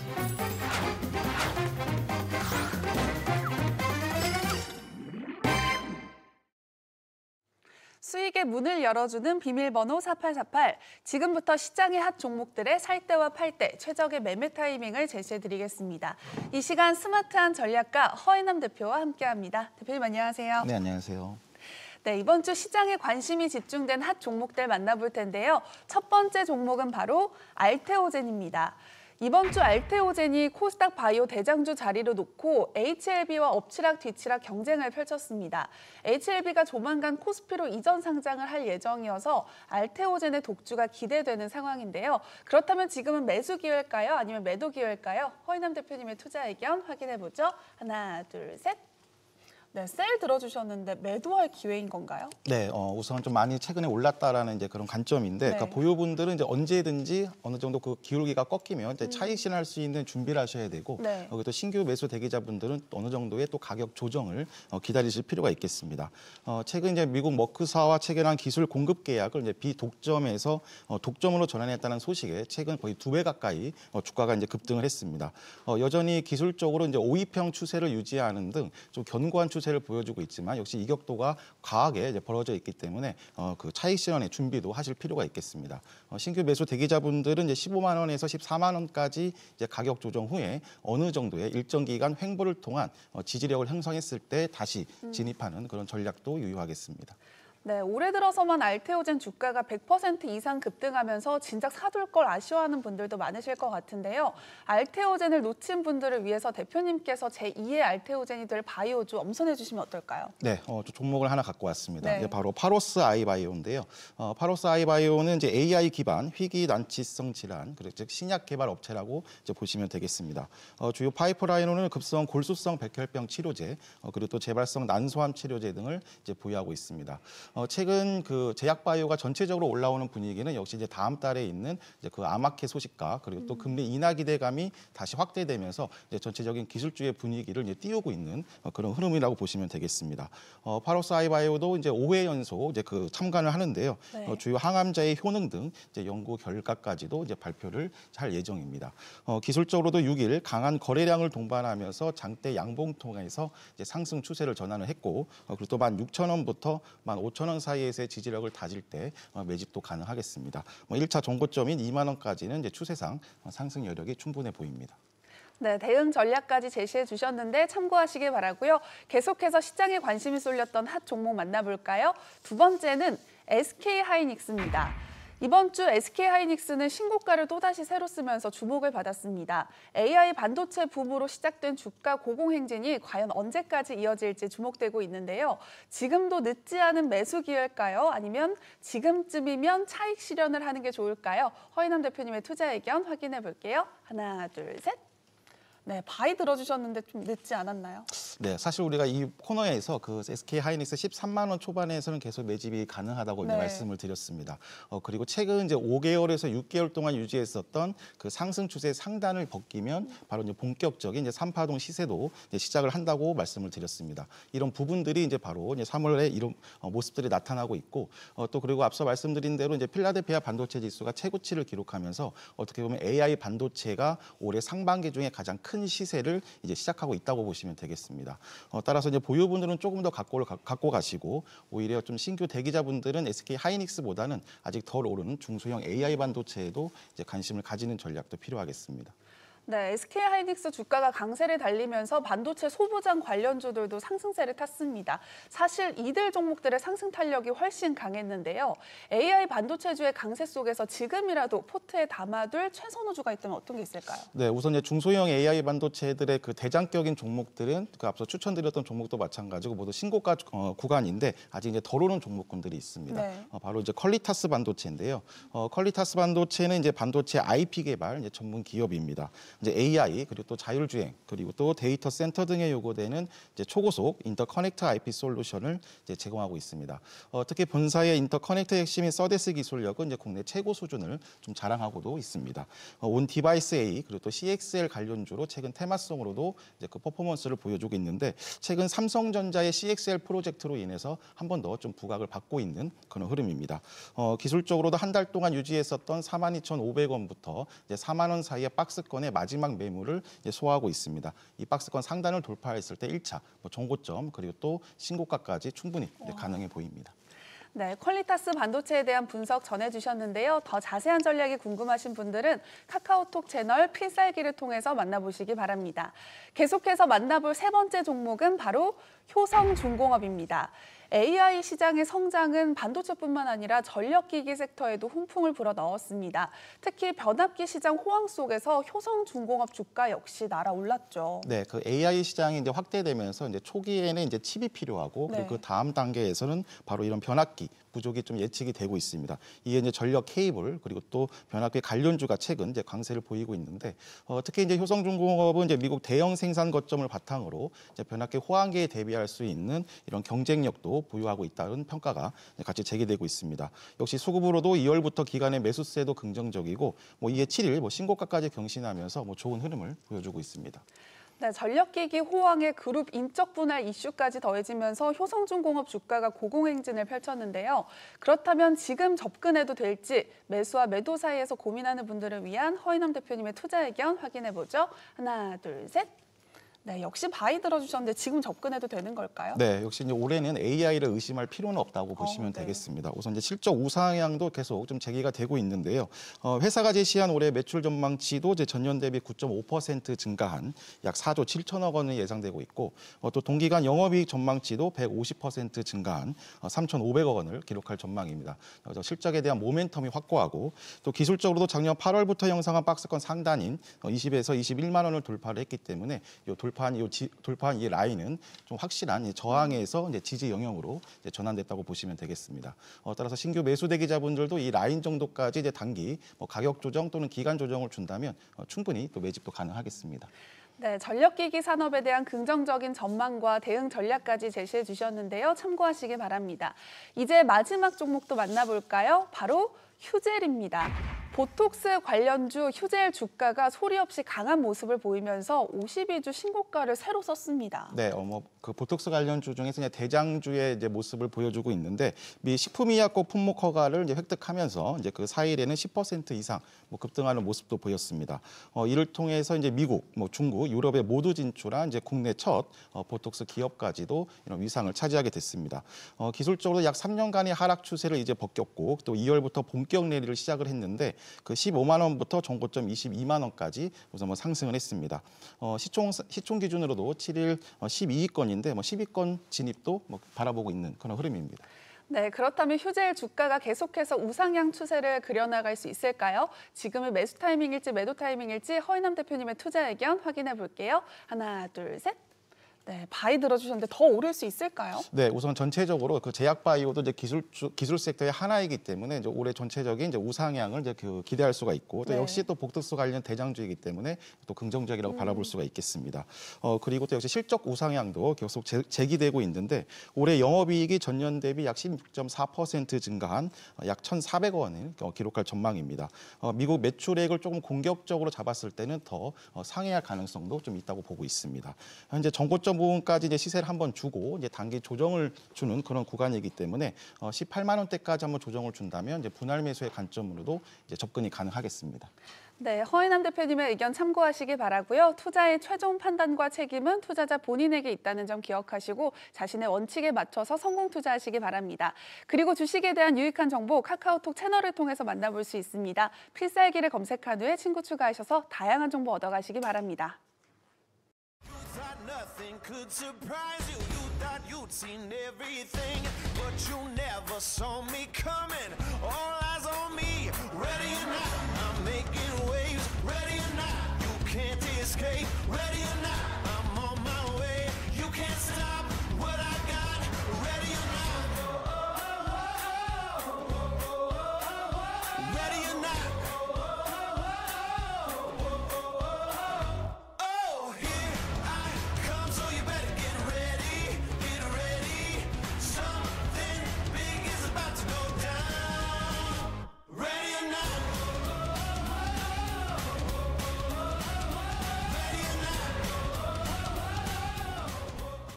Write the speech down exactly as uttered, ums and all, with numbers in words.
수익의 문을 열어주는 비밀번호 사팔사팔. 지금부터 시장의 핫 종목들의 살 때와 팔 때 최적의 매매 타이밍을 제시해드리겠습니다. 이 시간 스마트한 전략가 허인남 대표와 함께합니다. 대표님 안녕하세요. 네, 안녕하세요. 네, 이번 주 시장에 관심이 집중된 핫 종목들 만나볼 텐데요. 첫 번째 종목은 바로 알테오젠입니다. 이번 주 알테오젠이 코스닥 바이오 대장주 자리를 놓고 에이치엘비와 엎치락 뒤치락 경쟁을 펼쳤습니다. 에이치엘비가 조만간 코스피로 이전 상장을 할 예정이어서 알테오젠의 독주가 기대되는 상황인데요. 그렇다면 지금은 매수 기회일까요? 아니면 매도 기회일까요? 허인남 대표님의 투자 의견 확인해보죠. 하나, 둘, 셋. 네, 셀 들어주셨는데 매도할 기회인 건가요? 네, 어, 우선 좀 많이 최근에 올랐다라는 이제 그런 관점인데, 네. 그러니까 보유분들은 이제 언제든지 어느 정도 그 기울기가 꺾이면 이제 차익 실현할 수 있는 준비를 하셔야 되고, 네. 어, 또 신규 매수 대기자분들은 어느 정도의 또 가격 조정을 어, 기다리실 필요가 있겠습니다. 어, 최근 이제 미국 머크사와 체결한 기술 공급 계약을 이제 비독점에서 어, 독점으로 전환했다는 소식에 최근 거의 두 배 가까이 어, 주가가 이제 급등을 했습니다. 어, 여전히 기술적으로 이제 오이평 추세를 유지하는 등 좀 견고한 추세 추세를 보여주고 있지만 역시 이격도가 과하게 이제 벌어져 있기 때문에 어, 그 차익 실현의 준비도 하실 필요가 있겠습니다. 어, 신규 매수 대기자분들은 이제 십오만 원에서 십사만 원까지 이제 가격 조정 후에 어느 정도의 일정 기간 횡보를 통한 어, 지지력을 형성했을 때 다시 진입하는 그런 전략도 유효하겠습니다. 네, 올해 들어서만 알테오젠 주가가 백 퍼센트 이상 급등하면서 진작 사둘 걸 아쉬워하는 분들도 많으실 것 같은데요. 알테오젠을 놓친 분들을 위해서 대표님께서 제이의 알테오젠이 될 바이오주 엄선해 주시면 어떨까요? 네, 어, 종목을 하나 갖고 왔습니다. 네. 바로 파로스 아이바이오인데요. 어, 파로스 아이바이오는 이제 에이아이 기반 희귀 난치성 질환, 그리고 즉 신약 개발 업체라고 이제 보시면 되겠습니다. 어, 주요 파이프라인으로는 급성 골수성 백혈병 치료제, 어, 그리고 또 재발성 난소암 치료제 등을 이제 보유하고 있습니다. 어, 최근 그 제약 바이오가 전체적으로 올라오는 분위기는 역시 이제 다음 달에 있는 이제 그 아마케 소식과 그리고 또 금리 인하 기대감이 다시 확대되면서 이제 전체적인 기술주의 분위기를 이제 띄우고 있는 어, 그런 흐름이라고 보시면 되겠습니다. 어, 파로스 아이바이오도 이제 오 회 연속 이제 그 참관을 하는데요. 네. 어, 주요 항암제의 효능 등 이제 연구 결과까지도 이제 발표를 할 예정입니다. 어, 기술적으로도 육 일 강한 거래량을 동반하면서 장대 양봉통에서 이제 상승 추세를 전환을 했고, 어, 그리고 또 만 육천 원부터 만 오천 원 사이에서의 지지력을 다질 때 매집도 가능하겠습니다. 뭐 일 차 정고점인 이만 원까지는 이제 추세상 상승 여력이 충분해 보입니다. 네, 대응 전략까지 제시해 주셨는데 참고하시길 바라고요. 계속해서 시장에 관심이 쏠렸던 핫 종목 만나볼까요? 두 번째는 에스케이하이닉스입니다. 이번 주 에스케이하이닉스는 신고가를 또다시 새로 쓰면서 주목을 받았습니다. 에이아이 반도체 붐으로 시작된 주가 고공행진이 과연 언제까지 이어질지 주목되고 있는데요. 지금도 늦지 않은 매수 기회일까요? 아니면 지금쯤이면 차익 실현을 하는 게 좋을까요? 허인남 대표님의 투자 의견 확인해 볼게요. 하나, 둘, 셋. 네, 바이 들어주셨는데 좀 늦지 않았나요? 네, 사실 우리가 이 코너에서 그 에스케이하이닉스 십삼만 원 초반에서는 계속 매집이 가능하다고 네. 말씀을 드렸습니다. 어, 그리고 최근 이제 오 개월에서 육 개월 동안 유지했었던 그 상승 추세 상단을 벗기면 바로 이제 본격적인 이제 삼파동 시세도 이제 시작을 한다고 말씀을 드렸습니다. 이런 부분들이 이제 바로 이제 삼월에 이런 어, 모습들이 나타나고 있고, 어, 또 그리고 앞서 말씀드린 대로 이제 필라델피아 반도체 지수가 최고치를 기록하면서 어떻게 보면 에이아이 반도체가 올해 상반기 중에 가장 큰 큰 시세를 이제 시작하고 있다고 보시면 되겠습니다. 어, 따라서 이제 보유분들은 조금 더 갖고, 갖고 가시고 오히려 좀 신규 대기자분들은 에스케이하이닉스보다는 아직 덜 오르는 중소형 에이아이 반도체에도 이제 관심을 가지는 전략도 필요하겠습니다. 네, 에스케이하이닉스 주가가 강세를 달리면서 반도체 소부장 관련주들도 상승세를 탔습니다. 사실 이들 종목들의 상승 탄력이 훨씬 강했는데요. 에이아이 반도체주의 강세 속에서 지금이라도 포트에 담아둘 최선호주가 있다면 어떤 게 있을까요? 네, 우선 이제 중소형 에이아이 반도체들의 그 대장격인 종목들은 그 앞서 추천드렸던 종목도 마찬가지고 모두 신고가 어, 구간인데 아직 이제 덜 오른 종목군들이 있습니다. 네. 어, 바로 이제 퀄리타스 반도체인데요. 어, 퀄리타스 반도체는 이제 반도체 아이피 개발 이제 전문 기업입니다. 이제 에이아이 그리고 또 자율주행 그리고 또 데이터 센터 등에 요구되는 이제 초고속 인터커넥터 아이피 솔루션을 이제 제공하고 있습니다. 어, 특히 본사의 인터커넥터 핵심인 서데스 기술력은 이제 국내 최고 수준을 좀 자랑하고도 있습니다. 어, 온 디바이스 A 그리고 또 씨엑스엘 관련주로 최근 테마성으로도 이제 그 퍼포먼스를 보여주고 있는데 최근 삼성전자의 씨엑스엘 프로젝트로 인해서 한 번 더 좀 부각을 받고 있는 그런 흐름입니다. 어, 기술적으로도 한 달 동안 유지했었던 사만 이천오백 원부터 이제 사만 원 사이의 박스권의 마지막 마지막 매물을 이제 소화하고 있습니다. 이 박스권 상단을 돌파했을 때 일 차 뭐 정고점 그리고 또 신고가까지 충분히 이제 가능해 보입니다. 네, 퀄리타스 반도체에 대한 분석 전해주셨는데요. 더 자세한 전략이 궁금하신 분들은 카카오톡 채널 필살기를 통해서 만나보시기 바랍니다. 계속해서 만나볼 세 번째 종목은 바로 효성중공업입니다. 에이아이 시장의 성장은 반도체뿐만 아니라 전력기기 섹터에도 훈풍을 불어넣었습니다. 특히 변압기 시장 호황 속에서 효성중공업 주가 역시 날아올랐죠. 네, 그 에이아이 시장이 이제 확대되면서 이제 초기에는 이제 칩이 필요하고 그리고 네. 그 다음 단계에서는 바로 이런 변압기 부족이 좀 예측이 되고 있습니다. 이게 이제 전력 케이블 그리고 또 변압기 관련주가 최근 이제 강세를 보이고 있는데 어, 특히 이제 효성중공업은 이제 미국 대형 생산 거점을 바탕으로 이제 변압기 호황기에 대비할 수 있는 이런 경쟁력도 보유하고 있다는 평가가 같이 제기되고 있습니다. 역시 수급으로도 이월부터 기간의 매수세도 긍정적이고 뭐 이에 칠 일 뭐 신고가까지 경신하면서 뭐 좋은 흐름을 보여주고 있습니다. 네, 전력기기 호황에 그룹 인적 분할 이슈까지 더해지면서 효성중공업 주가가 고공행진을 펼쳤는데요. 그렇다면 지금 접근해도 될지 매수와 매도 사이에서 고민하는 분들을 위한 허인엄 대표님의 투자 의견 확인해보죠. 하나, 둘, 셋. 네, 역시 바이 들어주셨는데 지금 접근해도 되는 걸까요? 네, 역시 이제 올해는 에이아이를 의심할 필요는 없다고 보시면 어, 네. 되겠습니다. 우선 이제 실적 우상향도 계속 좀 제기가 되고 있는데요. 어, 회사가 제시한 올해 매출 전망치도 이제 전년 대비 구 점 오 퍼센트 증가한 약 사조 칠천억 원이 예상되고 있고 어, 또 동기간 영업이익 전망치도 백오십 퍼센트 증가한 어, 삼천오백억 원을 기록할 전망입니다. 그래서 실적에 대한 모멘텀이 확고하고 또 기술적으로도 작년 팔월부터 형성한 박스권 상단인 어, 이십에서 이십일만 원을 돌파를 했기 때문에 요 돌 돌파한 이 지, 돌파한 이 라인은 좀 확실한 이 저항에서 이제 지지 영역으로 이제 전환됐다고 보시면 되겠습니다. 어, 따라서 신규 매수 대기자분들도 이 라인 정도까지 이제 단기 뭐 가격 조정 또는 기간 조정을 준다면 어, 충분히 또 매집도 가능하겠습니다. 네, 전력기기 산업에 대한 긍정적인 전망과 대응 전략까지 제시해 주셨는데요. 참고하시기 바랍니다. 이제 마지막 종목도 만나볼까요? 바로 휴젤입니다. 보톡스 관련주 휴젤 주가가 소리 없이 강한 모습을 보이면서 오십이 주 신고가를 새로 썼습니다. 네, 어, 뭐, 그 보톡스 관련주 중에서 이제 대장주의 이제 모습을 보여주고 있는데 미 식품의약국 품목 허가를 이제 획득하면서 이제 그 사 일에는 십 퍼센트 이상 뭐 급등하는 모습도 보였습니다. 어, 이를 통해서 이제 미국, 뭐 중국, 유럽에 모두 진출한 이제 국내 첫 어, 보톡스 기업까지도 이런 위상을 차지하게 됐습니다. 어, 기술적으로 약 삼 년간의 하락 추세를 이제 벗겼고 또 이월부터 본격 내리를 시작을 했는데 그 십오만 원부터 정고점 이십이만 원까지 우선 뭐 상승을 했습니다. 어, 시총 시총 기준으로도 칠 일 어, 십이 위권인데 뭐 십 위권 진입도 뭐 바라보고 있는 그런 흐름입니다. 네, 그렇다면 휴젤 주가가 계속해서 우상향 추세를 그려나갈 수 있을까요? 지금은 매수 타이밍일지 매도 타이밍일지 허인남 대표님의 투자 의견 확인해 볼게요. 하나, 둘, 셋. 네, 바이 들어주셨는데 더 오를 수 있을까요? 네, 우선 전체적으로 그 제약 바이오도 이제 기술 기술 섹터의 하나이기 때문에 이제 올해 전체적인 이제 우상향을 이제 그 기대할 수가 있고 또 네. 역시 또 복특수 관련 대장주이기 때문에 또 긍정적이라고 음. 바라볼 수가 있겠습니다. 어 그리고 또 역시 실적 우상향도 계속 제, 제기되고 있는데 올해 영업이익이 전년 대비 약 십육 점 사 퍼센트 증가한 약 천사백억 원을 기록할 전망입니다. 어, 미국 매출액을 조금 공격적으로 잡았을 때는 더 어, 상회할 가능성도 좀 있다고 보고 있습니다. 현재 정고점 부분까지 이제 시세를 한번 주고 이제 단기 조정을 주는 그런 구간이기 때문에 어, 십팔만 원대까지 한번 조정을 준다면 이제 분할 매수의 관점으로도 이제 접근이 가능하겠습니다. 네, 허인남 대표님의 의견 참고하시기 바라고요. 투자의 최종 판단과 책임은 투자자 본인에게 있다는 점 기억하시고 자신의 원칙에 맞춰서 성공 투자하시기 바랍니다. 그리고 주식에 대한 유익한 정보 카카오톡 채널을 통해서 만나볼 수 있습니다. 필살기를 검색한 후에 친구 추가하셔서 다양한 정보 얻어가시기 바랍니다. Nothing could surprise you. You thought you'd seen everything, but you never saw me coming. All eyes on me.